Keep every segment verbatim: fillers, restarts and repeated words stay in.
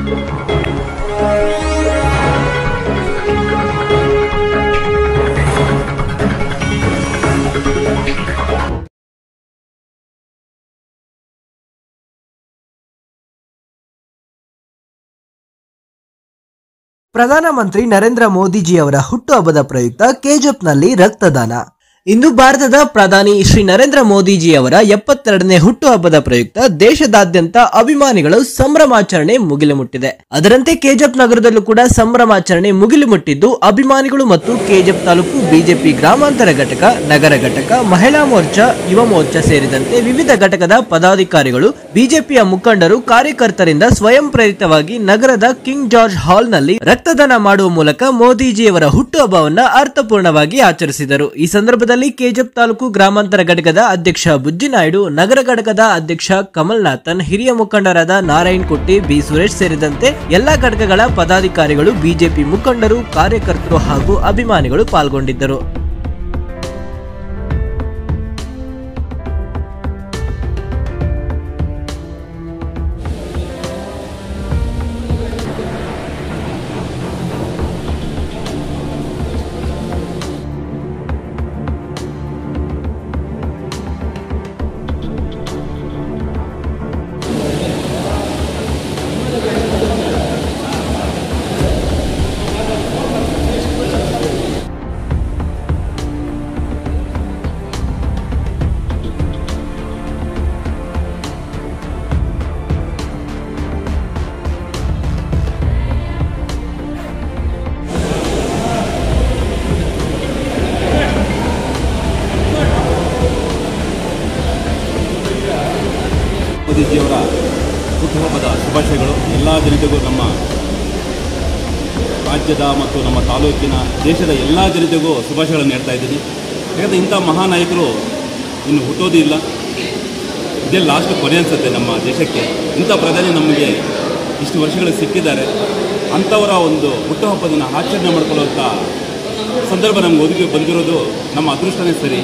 ಪ್ರಧಾನಮಂತ್ರಿ ನರೇಂದ್ರ ಮೋದಿಜಿಯವರ ಹುಟ್ಟುಹಬ್ಬದ ಪ್ರಯುಕ್ತ ಕೆಜಿಎಫ್ನಲ್ಲಿ ರಕ್ತದಾನ. ಇಂದು ಭಾರತದ ಪ್ರಧಾನಿ ಶ್ರೀ ನರೇಂದ್ರ ಮೋದಿಜಿಯವರ ಎಪ್ಪತ್ತೆರಡನೇ ಹುಟ್ಟುಹಬ್ಬದ ಪ್ರಯುಕ್ತ ದೇಶದಾದ್ಯಂತ ಅಭಿಮಾನಿಗಳು ಸಂಭ್ರಮಾಚರಣೆ ಮುಗಿಲು ಮುಟ್ಟಿದೆ. ಅದರಂತೆ ಕೆಜಿಎಫ್ ನಗರದಲ್ಲೂ ಕೂಡ ಸಂಭ್ರಮಾಚರಣೆ ಮುಗಿಲು ಮುಟ್ಟಿದ್ದು, ಅಭಿಮಾನಿಗಳು ಮತ್ತು ಕೆಜಿಎಫ್ ತಾಲೂಕು ಬಿಜೆಪಿ ಗ್ರಾಮಾಂತರ ಘಟಕ, ನಗರ ಘಟಕ, ಮಹಿಳಾ ಮೋರ್ಚಾ, ಯುವ ಮೋರ್ಚಾ ಸೇರಿದಂತೆ ವಿವಿಧ ಘಟಕದ ಪದಾಧಿಕಾರಿಗಳು, ಬಿಜೆಪಿಯ ಮುಖಂಡರು, ಕಾರ್ಯಕರ್ತರಿಂದ ಸ್ವಯಂ ಪ್ರೇರಿತವಾಗಿ ನಗರದ ಕಿಂಗ್ ಜಾರ್ಜ್ ಹಾಲ್ನಲ್ಲಿ ರಕ್ತದಾನ ಮಾಡುವ ಮೂಲಕ ಮೋದಿಜಿಯವರ ಹುಟ್ಟುಹಬ್ಬವನ್ನು ಅರ್ಥಪೂರ್ಣವಾಗಿ ಆಚರಿಸಿದರು. ಈ ಸಂದರ್ಭದಲ್ಲಿ ಕೆಜಿಎಫ್ ತಾಲೂಕು ಗ್ರಾಮಾಂತರ ಘಟಕದ ಅಧ್ಯಕ್ಷ ಬುಜ್ಜಿನಾಯ್ಡು, ನಗರ ಘಟಕದ ಅಧ್ಯಕ್ಷ ಕಮಲ್ನಾಥನ್, ಹಿರಿಯ ಮುಖಂಡರಾದ ನಾರಾಯಣ್ ಕುಟ್ಟಿ, ಬಿ ಸುರೇಶ್ ಸೇರಿದಂತೆ ಎಲ್ಲಾ ಘಟಕಗಳ ಪದಾಧಿಕಾರಿಗಳು, ಬಿಜೆಪಿ ಮುಖಂಡರು, ಕಾರ್ಯಕರ್ತರು ಹಾಗೂ ಅಭಿಮಾನಿಗಳು ಪಾಲ್ಗೊಂಡಿದ್ದರು. ಮೋದಿಜಿಯವರ ಹುಟ್ಟುಹಬ್ಬದ ಶುಭಾಶಯಗಳು ಎಲ್ಲ ಜನತೆಗೂ, ನಮ್ಮ ರಾಜ್ಯದ ಮತ್ತು ನಮ್ಮ ತಾಲೂಕಿನ, ದೇಶದ ಎಲ್ಲ ಜನತೆಗೂ ಶುಭಾಶಯಗಳನ್ನು ನೀಡ್ತಾ ಇದ್ದೀನಿ. ಯಾಕಂದರೆ ಇಂಥ ಮಹಾನಾಯಕರು ಇನ್ನು ಹುಟ್ಟೋದು ಇಲ್ಲ, ಇದೇ ಲಾಸ್ಟ್ ಕೊನೆ ಅನಿಸುತ್ತೆ ನಮ್ಮ ದೇಶಕ್ಕೆ. ಇಂಥ ಪ್ರಧಾನಿ ನಮಗೆ ಇಷ್ಟು ವರ್ಷಗಳು ಸಿಕ್ಕಿದ್ದಾರೆ. ಅಂಥವರ ಒಂದು ಹುಟ್ಟುಹಬ್ಬದನ್ನು ಆಚರಣೆ ಮಾಡಿಕೊಳ್ಳುವಂಥ ಸಂದರ್ಭ ನಮ್ಗೆ ಒದಗಿ ಬಂದಿರೋದು ನಮ್ಮ ಅದೃಷ್ಟನೇ ಸರಿ.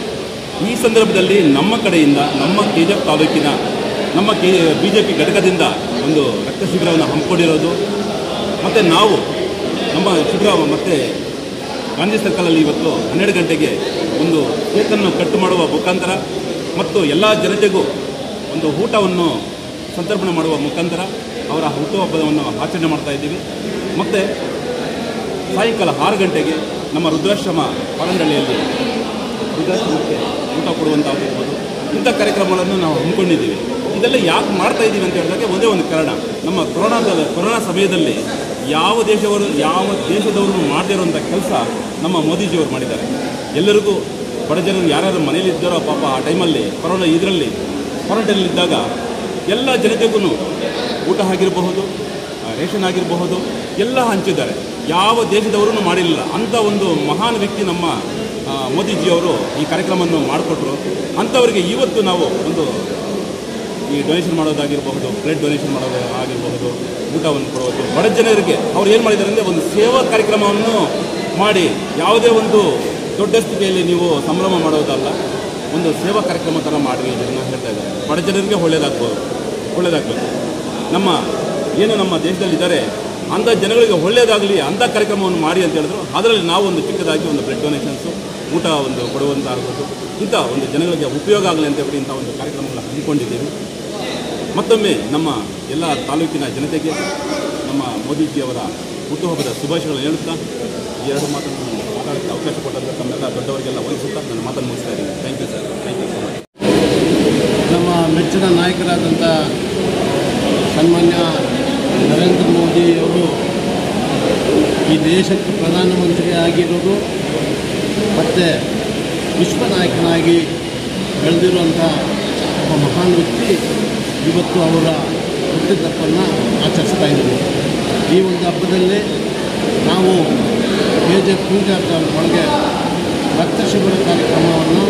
ಈ ಸಂದರ್ಭದಲ್ಲಿ ನಮ್ಮ ಕಡೆಯಿಂದ, ನಮ್ಮ ಕೆಜಿಎಫ್ ತಾಲೂಕಿನ ನಮ್ಮ ಕೆ ಬಿ ಜೆ ಪಿ ಘಟಕದಿಂದ ಒಂದು ರಕ್ತ ಶಿಬಿರವನ್ನು ಹಮ್ಮಿಕೊಂಡಿರೋದು, ಮತ್ತು ನಾವು ನಮ್ಮ ಶಿಬಿರ ಮತ್ತು ಗಾಂಧಿ ಸರ್ಕಲಲ್ಲಿ ಇವತ್ತು ಹನ್ನೆರಡು ಗಂಟೆಗೆ ಒಂದು ಕೇಕನ್ನು ಕಟ್ ಮಾಡುವ ಮುಖಾಂತರ ಮತ್ತು ಎಲ್ಲ ಜನತೆಗೂ ಒಂದು ಊಟವನ್ನು ಸಂತರ್ಪಣೆ ಮಾಡುವ ಮುಖಾಂತರ ಅವರ ಹುಟ್ಟುಹಬ್ಬವನ್ನು ಆಚರಣೆ ಮಾಡ್ತಾಯಿದ್ದೀವಿ. ಮತ್ತು ಸಾಯಂಕಾಲ ಆರು ಗಂಟೆಗೆ ನಮ್ಮ ರುದ್ರಾಶ್ರಮ ಪಾರಂಡಳ್ಳಿಯಲ್ಲಿ ವೃದ್ಧಾಶ್ರಮಕ್ಕೆ ಊಟ ಕೊಡುವಂತಾಗಿರ್ಬೋದು, ಇಂಥ ಕಾರ್ಯಕ್ರಮಗಳನ್ನು ನಾವು ಹಮ್ಮಿಕೊಂಡಿದ್ದೀವಿ. ಇದೆಲ್ಲ ಯಾಕೆ ಮಾಡ್ತಾ ಇದ್ದೀವಿ ಅಂತ ಹೇಳಿದಾಗ ಒಂದೇ ಒಂದು ಕಾರಣ, ನಮ್ಮ ಕೊರೋನಾದ ಕೊರೋನಾ ಸಮಯದಲ್ಲಿ ಯಾವ ದೇಶವರು ಯಾವ ದೇಶದವರು ಮಾಡದೇ ಇರುವಂಥ ಕೆಲಸ ನಮ್ಮ ಮೋದಿಜಿಯವರು ಮಾಡಿದ್ದಾರೆ. ಎಲ್ಲರಿಗೂ ಬಡ ಜನರು ಯಾರ್ಯಾರು ಮನೇಲಿ ಇದ್ದಾರೋ ಪಾಪ ಆ ಟೈಮಲ್ಲಿ ಕೊರೋನಾ ಇದರಲ್ಲಿ ಕ್ವಾರಂಟೈನಲ್ಲಿದ್ದಾಗ ಎಲ್ಲ ಜನತೆಗೂ ಊಟ ಆಗಿರಬಹುದು, ರೇಷನ್ ಆಗಿರಬಹುದು, ಎಲ್ಲ ಹಂಚಿದ್ದಾರೆ. ಯಾವ ದೇಶದವರೂ ಮಾಡಿರಲಿಲ್ಲ. ಅಂಥ ಒಂದು ಮಹಾನ್ ವ್ಯಕ್ತಿ ನಮ್ಮ ಮೋದಿಜಿಯವರು ಈ ಕಾರ್ಯಕ್ರಮವನ್ನು ಮಾಡಿಕೊಟ್ರು. ಅಂಥವರಿಗೆ ಇವತ್ತು ನಾವು ಒಂದು ಈ ಡೊನೇಷನ್ ಮಾಡೋದಾಗಿರಬಹುದು, ಬ್ಲಡ್ ಡೊನೇಷನ್ ಮಾಡೋದು ಆಗಿರಬಹುದು, ಊಟವನ್ನು ಕೊಡೋದು, ಬಡ ಜನರಿಗೆ ಅವ್ರು ಏನು ಮಾಡಿದ್ದಾರೆ ಅಂದರೆ ಒಂದು ಸೇವಾ ಕಾರ್ಯಕ್ರಮವನ್ನು ಮಾಡಿ, ಯಾವುದೇ ಒಂದು ದೊಡ್ಡ ಸ್ಥಿತಿಯಲ್ಲಿ ನೀವು ಸಂಭ್ರಮ ಮಾಡೋದಲ್ಲ, ಒಂದು ಸೇವಾ ಕಾರ್ಯಕ್ರಮ ಥರ ಮಾಡಿ ಇದನ್ನು ಹೇಳ್ತಾ ಇದ್ದಾರೆ. ಬಡ ಜನರಿಗೆ ಒಳ್ಳೆಯದಾಗ್ಬೋದು, ಒಳ್ಳೆಯದಾಗಬೇಕು. ನಮ್ಮ ಏನು ನಮ್ಮ ದೇಶದಲ್ಲಿದ್ದಾರೆ ಅಂಥ ಜನಗಳಿಗೆ ಒಳ್ಳೆಯದಾಗಲಿ, ಅಂಥ ಕಾರ್ಯಕ್ರಮವನ್ನು ಮಾಡಿ ಅಂತ ಹೇಳಿದ್ರು. ಅದರಲ್ಲಿ ನಾವು ಒಂದು ಚಿಕ್ಕದಾಗಿ ಒಂದು ಬ್ಲಡ್ ಡೊನೇಷನ್ಸು, ಊಟ ಒಂದು ಕೊಡುವಂಥ ಆಗ್ಬೋದು, ಇಂಥ ಒಂದು ಜನಗಳಿಗೆ ಉಪಯೋಗ ಆಗಲಿ ಅಂತ ಹೇಳಿ ಇಂಥ ಒಂದು ಕಾರ್ಯಕ್ರಮಗಳನ್ನು ಹಮ್ಮಿಕೊಂಡಿದ್ದೀವಿ. ಮತ್ತೊಮ್ಮೆ ನಮ್ಮ ಎಲ್ಲ ತಾಲೂಕಿನ ಜನತೆಗೆ ನಮ್ಮ ಮೋದಿಜಿಯವರ ಹುಟ್ಟುಹಬ್ಬದ ಶುಭಾಶಯಗಳನ್ನು ಹೇಳುತ್ತಾ ಈ ಎರಡು ಮಾತನ್ನು ಮಾತಾಡೋಕ್ಕೆ ಅವಕಾಶ ಕೊಟ್ಟಂಥ ತಮ್ಮೆಲ್ಲ ದೊಡ್ಡವರಿಗೆಲ್ಲ ವಹಿಸುತ್ತಾ ನನ್ನ ಮಾತನ್ನು ಮುಗಿಸ್ತಾ ಇದ್ದೀನಿ. Thank you sir. Thank you so much. ನಮ್ಮ ಮೆಚ್ಚಿನ ನಾಯಕರಾದಂಥ ಸನ್ಮಾನ್ಯ ನರೇಂದ್ರ ಮೋದಿಯವರು ಈ ದೇಶಕ್ಕೆ ಪ್ರಧಾನಮಂತ್ರಿ ಆಗಿರೋದು ಮತ್ತು ವಿಶ್ವ ನಾಯಕನಾಗಿ ಬೆಳೆದಿರುವಂಥ ಒಬ್ಬ ಮಹಾನ್ ವ್ಯಕ್ತಿ ಇವತ್ತು ಅವರ ಹುಟ್ಟಿದಬ್ಬನ್ನು ಆಚರಿಸ್ತಾ ಇದ್ದೀವಿ. ಈ ಒಂದು ಹಬ್ಬದಲ್ಲಿ ನಾವು ಕೆ ಜೆ ಪೂಜಾರ್ಥ ಒಳಗೆ ರಕ್ತ ಶಿಬಿರ ಕಾರ್ಯಕ್ರಮವನ್ನು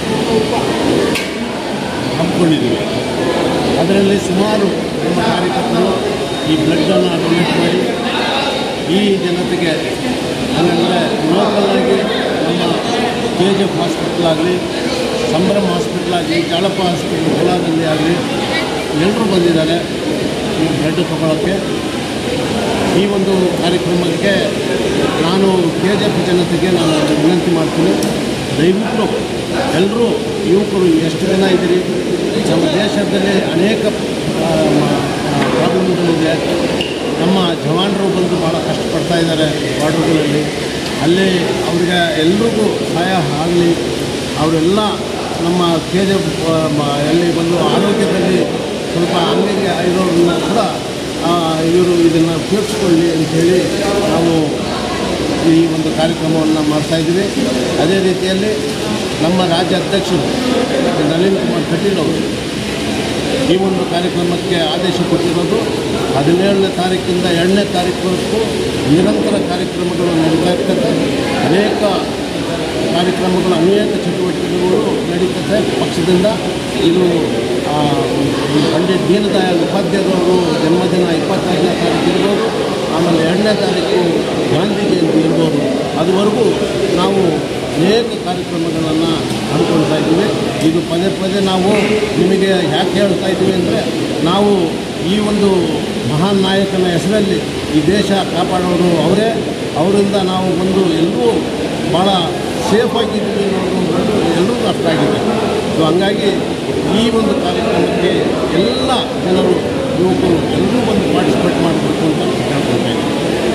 ಹಮ್ಮಿಕೊಂಡಿದ್ದೀವಿ. ಅದರಲ್ಲಿ ಸುಮಾರು ನಮ್ಮ ಕಾರ್ಯಕರ್ತರು ಈ ಬ್ಲಡ್ಡನ್ನು ಡೊನೇಟ್ ಮಾಡಿ ಈ ಜನತೆಗೆ, ಅಂದರೆ ಲೋಕಲಾಗಿ ನಮ್ಮ ಕೆ ಜಿ ಎಫ್ ಹಾಸ್ಪಿಟ್ಲ್ ಆಗಲಿ, ಸಂಭ್ರಮ ಹಾಸ್ಪಿಟ್ಲ್ ಆಗಲಿ, ಜಾಳಪ್ಪ ಹಾಸ್ಪಿಟ್ಲ್ ಕೋಲಾರಲ್ಲಿ ಆಗಲಿ ಎಲ್ಲರೂ ಬಂದಿದ್ದಾರೆ. ಈ ಬ್ಲಡ್ ತಗೊಳ್ಳೋಕ್ಕೆ. ಈ ಒಂದು ಕಾರ್ಯಕ್ರಮಕ್ಕೆ ನಾನು ಕೆ ಜೆ ಎಫ್ ಜನತೆಗೆ ನಾನು ವಿನಂತಿ ಮಾಡ್ತೀನಿ, ದಯವಿಟ್ಟು ಎಲ್ಲರೂ ಯುವಕರು ಎಷ್ಟು ಜನ ಇದ್ದೀರಿ, ನಮ್ಮ ದೇಶದಲ್ಲಿ ಅನೇಕ ಪ್ರಾಬ್ಲಮ್ಗಳಿದೆ. ನಮ್ಮ ಜವಾನರು ಬಂದು ಭಾಳ ಕಷ್ಟಪಡ್ತಾ ಇದ್ದಾರೆ ಬಾರ್ಡರ್ಗಳಲ್ಲಿ. ಅಲ್ಲಿ ಅವ್ರಿಗೆ ಎಲ್ರಿಗೂ ಸಹಾಯ ಆಗಲಿ. ಅವರೆಲ್ಲ ನಮ್ಮ ಕೆ ಜೆ ಎಫ್ ಎಲ್ಲಿ ಬಂದು ಆರೋಗ್ಯದಲ್ಲಿ ಸ್ವಲ್ಪ ಅಂಗಡಿಗೆ ಇರೋರನ್ನ ಕೂಡ ಇವರು ಇದನ್ನು ಉಪಯೋಗಿಸ್ಕೊಳ್ಳಿ ಅಂಥೇಳಿ ನಾವು ಈ ಒಂದು ಕಾರ್ಯಕ್ರಮವನ್ನು ಮಾಡ್ತಾಯಿದ್ದೀವಿ. ಅದೇ ರೀತಿಯಲ್ಲಿ ನಮ್ಮ ರಾಜ್ಯ ಅಧ್ಯಕ್ಷರು ನಳಿನ್ ಕುಮಾರ್ ಕಟೀಲ್ ಅವರು ಈ ಒಂದು ಕಾರ್ಯಕ್ರಮಕ್ಕೆ ಆದೇಶ ಕೊಟ್ಟಿರೋದು ಹದಿನೇಳನೇ ತಾರೀಕಿಂದ ಎರಡನೇ ತಾರೀಕುವರೆಗೂ ನಿರಂತರ ಕಾರ್ಯಕ್ರಮಗಳು ನಡೀತಾ ಇರ್ತದೆ. ಅನೇಕ ಕಾರ್ಯಕ್ರಮಗಳು ಅನೇಕ ಚಟುವಟಿಕೆಗಳು ನಡೀತದೆ ಪಕ್ಷದಿಂದ. ಇದು ಪಂಡಿತ್ ದೀನದಯಾಳ್ ಉಪಾಧ್ಯಾಯರವರು ಜನ್ಮದಿನ ಇಪ್ಪತ್ತೈದನೇ ತಾರೀಕು ಇರ್ಬೋದು, ಆಮೇಲೆ ಎರಡನೇ ತಾರೀಕು ಗಾಂಧಿ ಜಯಂತಿ ಇರ್ಬೋದು. ಅದುವರೆಗೂ ನಾವು ಅನೇಕ ಕಾರ್ಯಕ್ರಮಗಳನ್ನು ಹಮ್ಮಿಕೊಳ್ತಾ ಇದ್ದೀವಿ. ಇದು ಪದೇ ಪದೇ ನಾವು ನಿಮಗೆ ಯಾಕೆ ಹೇಳ್ತಾ ಇದ್ದೀವಿ ಅಂದರೆ, ನಾವು ಈ ಒಂದು ಮಹಾನ್ ನಾಯಕನ ಹೆಸರಲ್ಲಿ ಈ ದೇಶ ಕಾಪಾಡೋರು ಅವರೇ. ಅವರಿಂದ ನಾವು ಒಂದು ಎಲ್ಲರೂ ಭಾಳ ಸೇಫಾಗಿದ್ದೀವಿ ಅನ್ನೋದು ಎಲ್ಲರಿಗೂ ಅರ್ಥ ಆಗಿದೆ. ಸೊ ಹಂಗಾಗಿ ಈ ಒಂದು ಕಾರ್ಯಕ್ರಮಕ್ಕೆ ಎಲ್ಲ ಜನರು ಯುವಕರು ಎಲ್ಲರೂ ಬಂದು ಪಾರ್ಟಿಸಿಪೇಟ್ ಮಾಡಬೇಕು ಅಂತ ಕೇಳ್ಕೊಳ್ತಾ ಇದ್ದೀವಿ.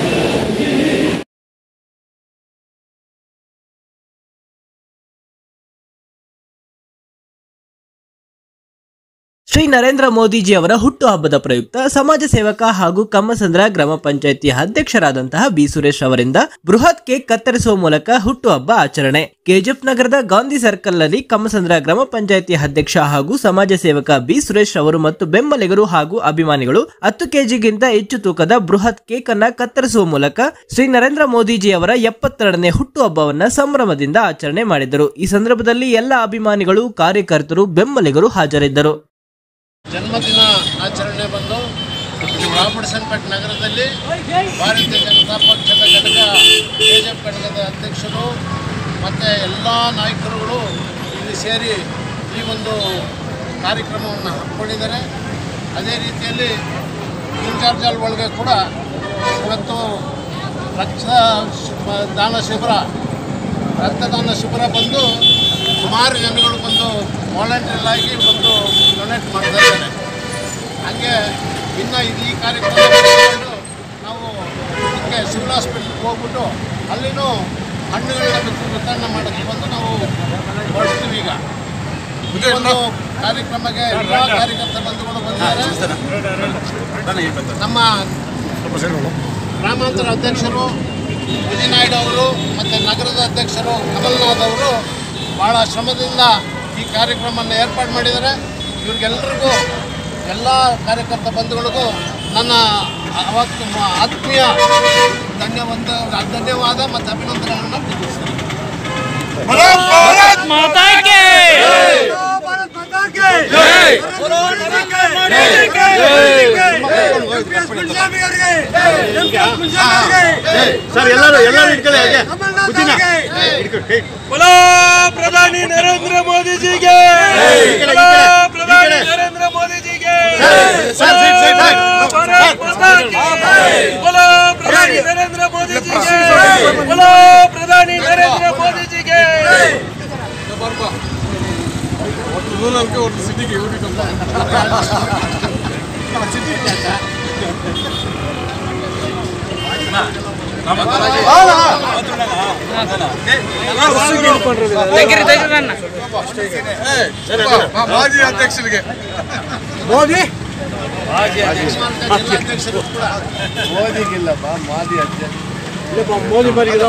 ಶ್ರೀ ನರೇಂದ್ರ ಮೋದಿಜಿ ಅವರ ಹುಟ್ಟುಹಬ್ಬದ ಪ್ರಯುಕ್ತ ಸಮಾಜ ಸೇವಕ ಹಾಗೂ ಕಮ್ಮಸಂದ್ರ ಗ್ರಾಮ ಪಂಚಾಯಿತಿ ಅಧ್ಯಕ್ಷರಾದಂತಹ ಬಿ ಸುರೇಶ್ ಅವರಿಂದ ಬೃಹತ್ ಕೇಕ್ ಕತ್ತರಿಸುವ ಮೂಲಕ ಹುಟ್ಟುಹಬ್ಬ ಆಚರಣೆ. ಕೆಜಿಎಫ್ ನಗರದ ಗಾಂಧಿ ಸರ್ಕಲ್ ನಲ್ಲಿ ಕಮ್ಮಸಂದ್ರ ಗ್ರಾಮ ಪಂಚಾಯಿತಿ ಅಧ್ಯಕ್ಷ ಹಾಗೂ ಸಮಾಜ ಸೇವಕ ಬಿ ಸುರೇಶ್ ಅವರು ಮತ್ತು ಬೆಂಬಲಿಗರು ಹಾಗೂ ಅಭಿಮಾನಿಗಳು ಹತ್ತು ಕೆಜಿಗಿಂತ ಹೆಚ್ಚು ತೂಕದ ಬೃಹತ್ ಕೇಕ್ ಅನ್ನ ಕತ್ತರಿಸುವ ಮೂಲಕ ಶ್ರೀ ನರೇಂದ್ರ ಮೋದಿಜಿ ಅವರ ಎಪ್ಪತ್ತೆರಡನೇ ಹುಟ್ಟುಹಬ್ಬವನ್ನ ಸಂಭ್ರಮದಿಂದ ಆಚರಣೆ ಮಾಡಿದರು. ಈ ಸಂದರ್ಭದಲ್ಲಿ ಎಲ್ಲ ಅಭಿಮಾನಿಗಳು, ಕಾರ್ಯಕರ್ತರು, ಬೆಂಬಲಿಗರು ಹಾಜರಿದ್ದರು. ಜನ್ಮದಿನ ಆಚರಣೆ ಬಂದು ರಾಬರ್ಟ್ಸನ್ಪೇಟ್ ನಗರದಲ್ಲಿ ಭಾರತೀಯ ಜನತಾ ಪಕ್ಷದ ಘಟಕ ಕೆ ಜೆ ಎಫ್ ಘಟಕದ ಅಧ್ಯಕ್ಷರು ಮತ್ತು ಎಲ್ಲ ನಾಯಕರುಗಳು ಇಲ್ಲಿ ಸೇರಿ ಈ ಒಂದು ಕಾರ್ಯಕ್ರಮವನ್ನು ಹಮ್ಮಿಕೊಂಡಿದ್ದಾರೆ. ಅದೇ ರೀತಿಯಲ್ಲಿ ಇನ್ಚಾರ್ಜ್ ಒಳಗೆ ಕೂಡ ಇವತ್ತು ರಕ್ತದಾನ ಶಿಬಿರ ರಕ್ತದಾನ ಶಿಬಿರ ಬಂದು ಸುಮಾರು ಜನಗಳು ಬಂದು ವಾಲಂಟಿಯರ್ ಆಗಿ ಬಂದು ಡೊನೇಟ್ ಮಾಡ್ತಾ ಇದ್ದಾರೆ. ಹಾಗೆ ಇನ್ನು ಇದು ಈ ಕಾರ್ಯಕ್ರಮ ನಾವು ಇದಕ್ಕೆ ಸಿವಿಲ್ ಹಾಸ್ಪಿಟ್ಲಿಗೆ ಹೋಗ್ಬಿಟ್ಟು ಅಲ್ಲಿನೂ ಹಣ್ಣುಗಳನ್ನ ಬಿತ್ತು ವಿತರಣೆ ಮಾಡೋಕ್ಕೆ ಬಂದು ನಾವು ಹೊರಡ್ತೀವಿ. ಈಗ ಈ ಒಂದು ಕಾರ್ಯಕ್ರಮಕ್ಕೆ ಎಲ್ಲ ಕಾರ್ಯಕರ್ತ ಬಂಧುಗಳು ಬಂದಿದ್ದಾರೆ. ನಮ್ಮ ಗ್ರಾಮಾಂತರ ಅಧ್ಯಕ್ಷರು ವಿಜಯ್ ನಾಯ್ಡು ಅವರು ಮತ್ತು ನಗರದ ಅಧ್ಯಕ್ಷರು ಕಮಲ್ನಾಥ್ ಅವರು ಭಾಳ ಶ್ರಮದಿಂದ ಈ ಕಾರ್ಯಕ್ರಮವನ್ನು ಏರ್ಪಾಡು ಮಾಡಿದ್ದಾರೆ. ಇವ್ರಿಗೆಲ್ಲರಿಗೂ ಎಲ್ಲ ಕಾರ್ಯಕರ್ತ ಬಂಧುಗಳಿಗೂ ನನ್ನ ಅವತ್ತು ಆತ್ಮೀಯ ಧನ್ಯವಾದ ಧನ್ಯವಾದ ಮತ್ತು ಅಭಿನಂದನೆಗಳನ್ನು ತಿಳಿಸ್ತೀನಿ. ಸರ್ ಎಲ್ಲರೂ ಎಲ್ಲರೂ ಇಟ್ಕೊಳ್ಳಿ ಹಾಗೆ बोलो प्रधानी नरेंद्र मोदी जी के, बोलो प्रधानी नरेंद्र मोदी जी के, बोलो प्रधानी नरेंद्र मोदी जी के, बोलो प्रधानी नरेंद्र मोदी जी के. ಮಾಜಿ ಅಧ್ಯಕ್ಷರಿಗೆ ಮೋದಿ ಮೋದಿಗಿಲ್ಲಪ್ಪ ಮಾಜಿ ಅಧ್ಯಕ್ಷ ಮೋದಿ ಬರಿಗೆ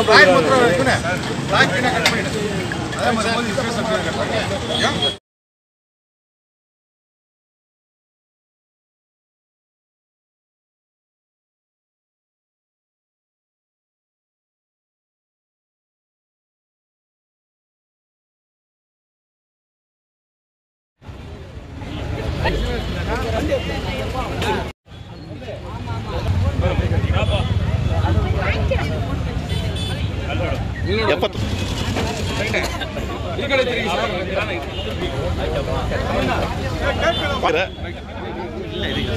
ಎಪ್ಪತ್ತು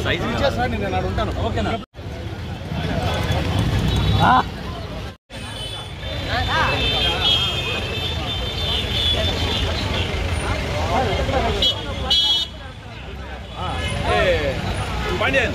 ಪಾಂಡ್ಯನ್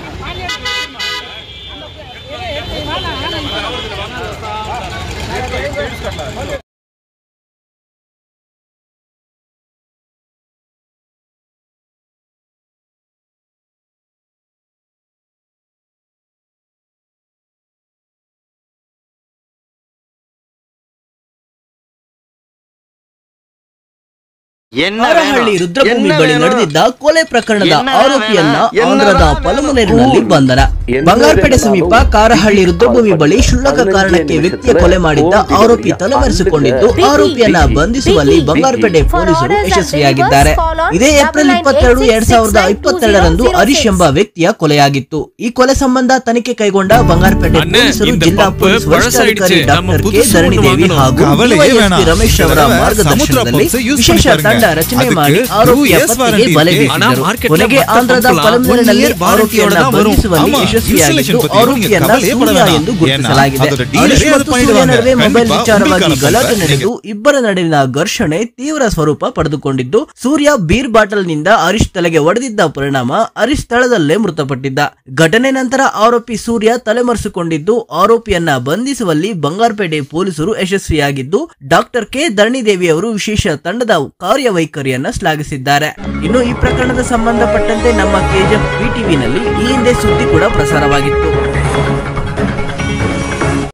ಕಾರಹಳ್ಳಿ ರುದ್ರಭೂಮಿ ಬಳಿ ನಡೆದಿದ್ದ ಕೊಲೆ ಪ್ರಕರಣದ ಆರೋಪಿಯನ್ನ ಆಂಧ್ರದ ಪಲಮನೇರಿನಲ್ಲಿ ಬಂಧನ. ಬಂಗಾರಪೇಟೆ ಸಮೀಪ ಕಾರಹಳ್ಳಿ ರುದ್ರಭೂಮಿ ಬಳಿ ಕ್ಷುಲ್ಲಕ ಕಾರಣಕ್ಕೆ ವ್ಯಕ್ತಿಯ ಕೊಲೆ ಮಾಡಿದ್ದ ಆರೋಪಿ ತಲೆಮರೆಸಿಕೊಂಡಿದ್ದು ಆರೋಪಿಯನ್ನ ಬಂಧಿಸುವಲ್ಲಿ ಬಂಗಾರಪೇಟೆ ಪೊಲೀಸರು ಯಶಸ್ವಿಯಾಗಿದ್ದಾರೆ. ಇದೇ ಏಪ್ರಿಲ್ ಇಪ್ಪತ್ತೆರಡು ಎರಡ್ ಸಾವಿರದ ಇಪ್ಪತ್ತೆರಡರಂದು ಹರೀಶ್ ಎಂಬ ವ್ಯಕ್ತಿಯ ಕೊಲೆಯಾಗಿತ್ತು. ಈ ಕೊಲೆ ಸಂಬಂಧ ತನಿಖೆ ಕೈಗೊಂಡ ಬಂಗಾರಪೇಟೆ ಪೊಲೀಸರು ಜಿಲ್ಲಾ ಪೊಲೀಸ್ ವರಿಷ್ಠಾಧಿಕಾರಿ ಡಾಕ್ಟರ್ ಕೆ ಧರಣಿದೇವಿ ಹಾಗೂ ಡಿವೈಎಸ್ಪಿ ರಮೇಶ್ ಅವರ ಮಾರ್ಗದರ್ಶನದಲ್ಲಿ ವಿಶೇಷ ತಂಡ ರಚನೆ ಮಾಡಿ ಆರೋಪಿಯ ಪತ್ತೆಗೆ ಬಲೆ ಬೀಸಿದರು. ಕೊನೆಗೆ ಆಂಧ್ರದ ಪಲಮನೇರಿನಲ್ಲಿ ಆರೋಪಿಯನ್ನ ಬಂಧಿಸುವಲ್ಲಿ ಯಶಸ್ವಿಯಾಗಿದ್ದು ಆರೋಪಿಯನ್ನ ಸೂರ್ಯ ಎಂದು ಗುರುತಿಸಲಾಗಿದೆ. ಹರೀಶ್ ಮತ್ತು ಸೂರ್ಯ ನಡುವೆ ಮೊಬೈಲ್ ವಿಚಾರವಾಗಿ ಗಲಾಟೆ ನಡೆದು ಇಬ್ಬರ ನಡುವಿನ ಘರ್ಷಣೆ ತೀವ್ರ ಸ್ವರೂಪ ಪಡೆದುಕೊಂಡಿದ್ದು ಸೂರ್ಯ ಬೀರ್ ಬಾಟಲ್ ನಿಂದ ಹರೀಶ್ ತಲೆಗೆ ಹೊಡೆದಿದ್ದ ಪರಿಣಾಮ ಹರೀಶ್ ಸ್ಥಳದಲ್ಲೇ ಮೃತಪಟ್ಟಿದ್ದ. ಘಟನೆ ನಂತರ ಆರೋಪಿ ಸೂರ್ಯ ತಲೆಮರೆಸಿಕೊಂಡಿದ್ದು ಆರೋಪಿಯನ್ನ ಬಂಧಿಸುವಲ್ಲಿ ಬಂಗಾರಪೇಟೆ ಪೊಲೀಸರು ಯಶಸ್ವಿಯಾಗಿದ್ದು ಡಾಕ್ಟರ್ ಕೆ ಧರಣಿದೇವಿ ಅವರು ವಿಶೇಷ ತಂಡದ ಕಾರ್ಯವೈಖರಿಯನ್ನ ಶ್ಲಾಘಿಸಿದ್ದಾರೆ. ಇನ್ನು ಈ ಪ್ರಕರಣದ ಸಂಬಂಧಪಟ್ಟಂತೆ ನಮ್ಮ ಕೆಜಿಎಫ್ ವಿ ಟಿವಿನಲ್ಲಿ ಈ ಹಿಂದೆ ಸುದ್ದಿ ಕೂಡ ಪ್ರಸಾರವಾಗಿತ್ತು.